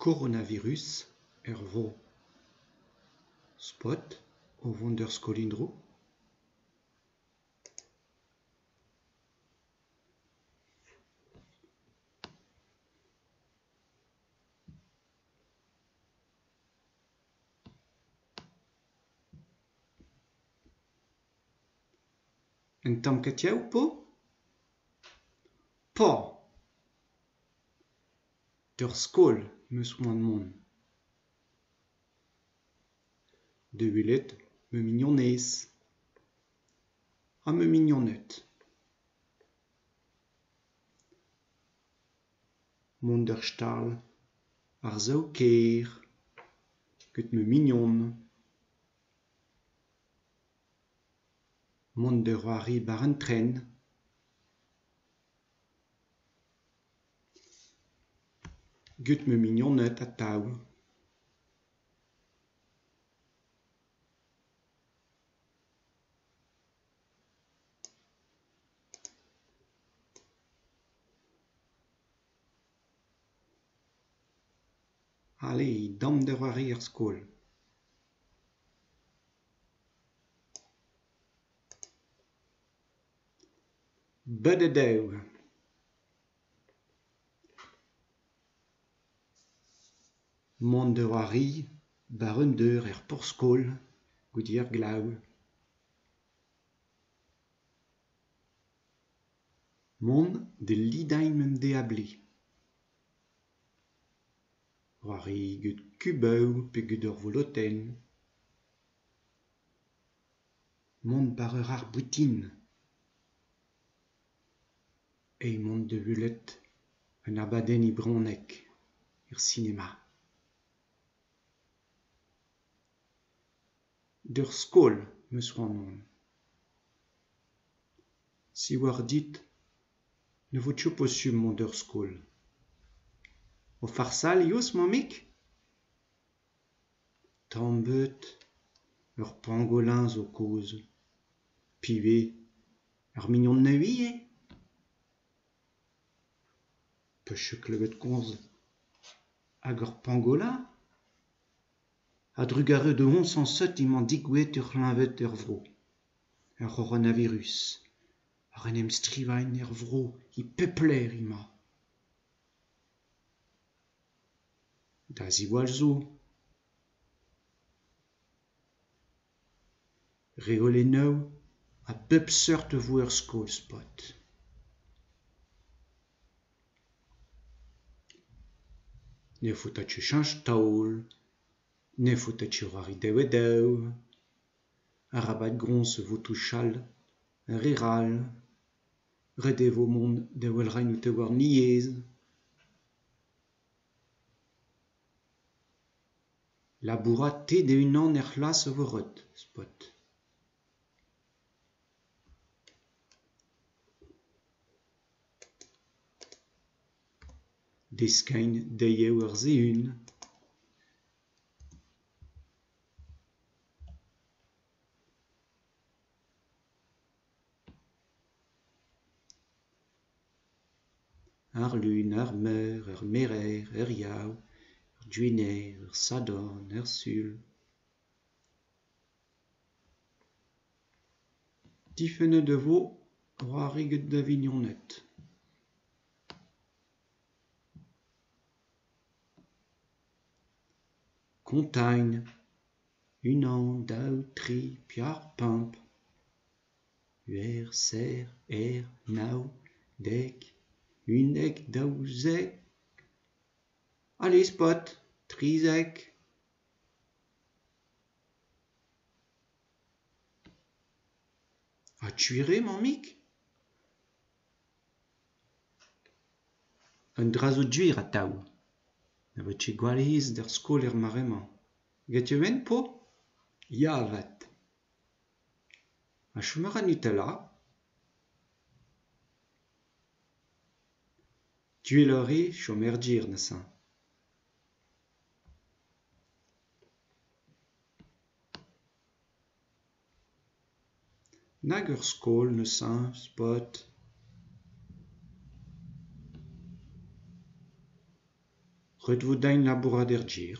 coronavirus vo spot o vont skolindro. Un tamm katiaou po? Po! D'ur skol meus oan mon. De welet me mignonez. Ha me mignonet. Mont d'ur stal ar zao ker. Ket me mignon. Mont de c'hoari bar un tren. Gut me mignonet a taou. Allez, dam de c'hoari ar skol. Bededew. Mont de c'hoari bar un deur porskol goude ar glav. Mont de lidañ mem de a bli. C'hoari gut kubev pe gut ur voloten. Mont bar ur ar boutin. Et mont de vulet un abadenn I bronek ur sinema. D'ur skol meus c'hoant on. Si war dit, ne vo tio posum mont d'ur skol. O farsal ios, mamik? Tambeut, ur pangolin zo koz. Pive, ur mignon nevie, eh? Peche klevet komz hag ur pangolin? A drugare de 1107 iman digouet ur c'hlinvet ur vro. Ur coronavirus. Ar en em strivañ ur vro I pepler ima. Da ziwal zo. Reolennoù a bep seurt vo ur skol spot. Ne fota ket chanj taol. Ne fota ket c'hoari devedev. Arabat grons vo tou chal. Riral. Red vo mont de welrañ out war niez. Labourat te de unan c'hlas vo rot, spot. Deskañ deiew ur zehun. Ar lun, ar meur, ur merer, ur yaou, ur duener, ur sadorn, ur sul. Difennet de vo c'hoari get da vignonnet. Kontagn, unan, daou, tri, piar, pimp. Uer, ser, naou, dek, unek, daouzek. Allez, spot, trizek. A tuire, mamik? Un drazo duir a taou. Na vo ket gwaliz d'ar skol maremañ. Getiouen, po? Ya, vat. A chomeur a Nutella? Duelore chomer dir neuze. Nag ur skol neuze, spot. Ret vo dain labourat er gir.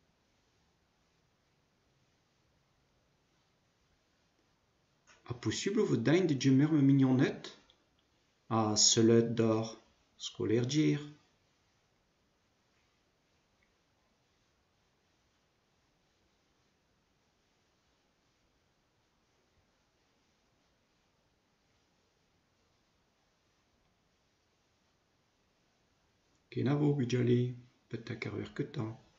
A possible vo dain de gemer me mignonnet? A selet d'or, skol er gir. Ken a vo bugale, petak ar ver ketañ.